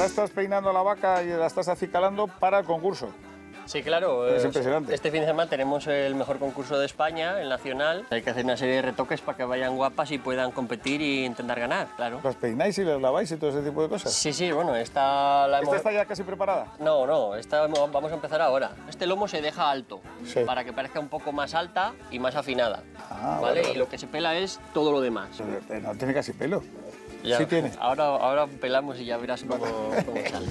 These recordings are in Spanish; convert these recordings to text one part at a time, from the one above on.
estás peinando a la vaca y la estás acicalando para el concurso. Sí, claro. Es impresionante. Este fin de semana tenemos el mejor concurso de España, el nacional. Hay que hacer una serie de retoques para que vayan guapas y puedan competir e intentar ganar, claro. ¿Las peináis y las laváis y todo ese tipo de cosas? Sí, sí, bueno, esta la hemos... ¿Esta está ya casi preparada? No, esta vamos a empezar ahora. Este lomo se deja alto, Sí. para que parezca un poco más alta y más afinada. Ah, ¿vale? vale. Y lo que se pela es todo lo demás. No tiene casi pelo. Ya, Sí tiene. Ahora pelamos y ya verás cómo sale.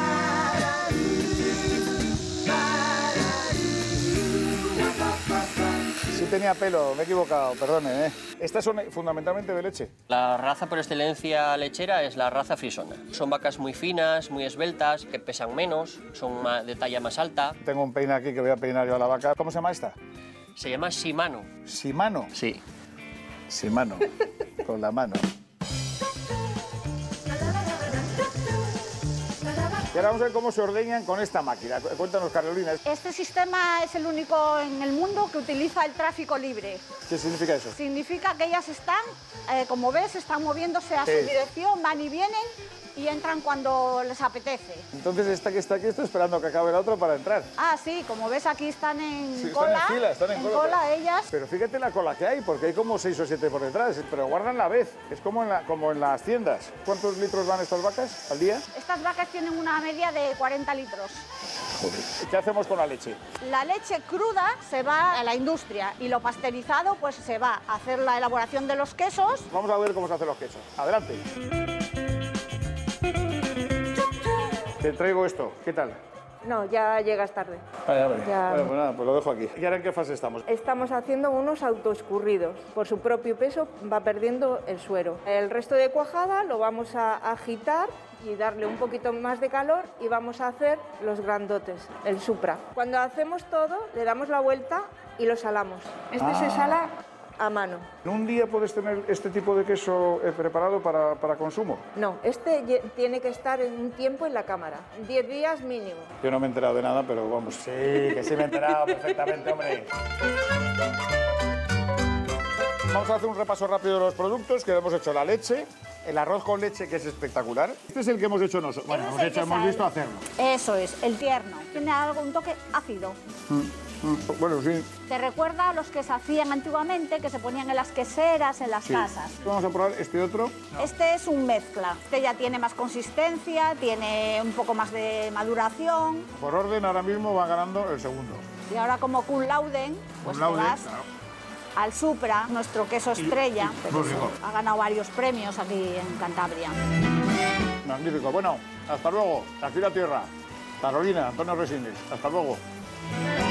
Sí tenía pelo, me he equivocado, perdone. Estas son fundamentalmente de leche. La raza por excelencia lechera es la raza frisona. Son vacas muy finas, muy esbeltas, que pesan menos, son de talla más alta. Tengo un peine aquí que voy a peinar yo a la vaca. ¿Cómo se llama esta? Se llama Shimano. Shimano. Sí. Shimano, con la mano. Y ahora vamos a ver cómo se ordeñan con esta máquina. Cuéntanos, Carolina. Este sistema es el único en el mundo que utiliza el tráfico libre. ¿Qué significa eso? Significa que ellas están, como ves, están moviéndose a su dirección, van y vienen y entran cuando les apetece. Entonces esta que está aquí está esperando que acabe la otra para entrar. Ah, sí, como ves aquí están en Sí, cola. están en fila, están en cola. Ellas. Pero fíjate la cola que hay, porque hay como 6 o 7 por detrás, pero guardan la vez. Es como en las tiendas. ¿Cuántos litros dan estas vacas al día? Estas vacas tienen una media de 40 litros. Joder. ¿Qué hacemos con la leche? La leche cruda se va a la industria y lo pasteurizado pues se va a hacer la elaboración de los quesos. Vamos a ver cómo se hacen los quesos. Adelante. Te traigo esto. ¿Qué tal? No, ya llegas tarde. Vale. Ya. Bueno, pues nada, pues lo dejo aquí. ¿Y ahora en qué fase estamos? Estamos haciendo unos autoescurridos. Por su propio peso va perdiendo el suero. El resto de cuajada lo vamos a agitar y darle un poquito más de calor y vamos a hacer los grandotes, el supra. Cuando hacemos todo, le damos la vuelta y lo salamos. Este se sala a mano. ¿En un día puedes tener este tipo de queso preparado para consumo? No, este tiene que estar en un tiempo en la cámara, 10 días mínimo. Yo no me he enterado de nada, pero vamos. Sí, que sí me he enterado perfectamente, hombre. Vamos a hacer un repaso rápido de los productos que hemos hecho. La leche, el arroz con leche, que es espectacular. Este es el que hemos hecho nosotros. Bueno, hemos visto hacerlo. Eso es, el tierno. Tiene algún toque ácido. Bueno, sí. Te recuerda a los que se hacían antiguamente, que se ponían en las queseras, en las casas. Vamos a probar este otro. Este es un mezcla. Este ya tiene más consistencia, tiene un poco más de maduración. Por orden, ahora mismo va ganando el segundo. Y ahora como cum laude, pues te vas al Supra, nuestro queso estrella. Muy rico. Ha ganado varios premios aquí en Cantabria. Magnífico. Bueno, hasta luego. Aquí la tierra. Carolina, Antonio Resines. Hasta luego.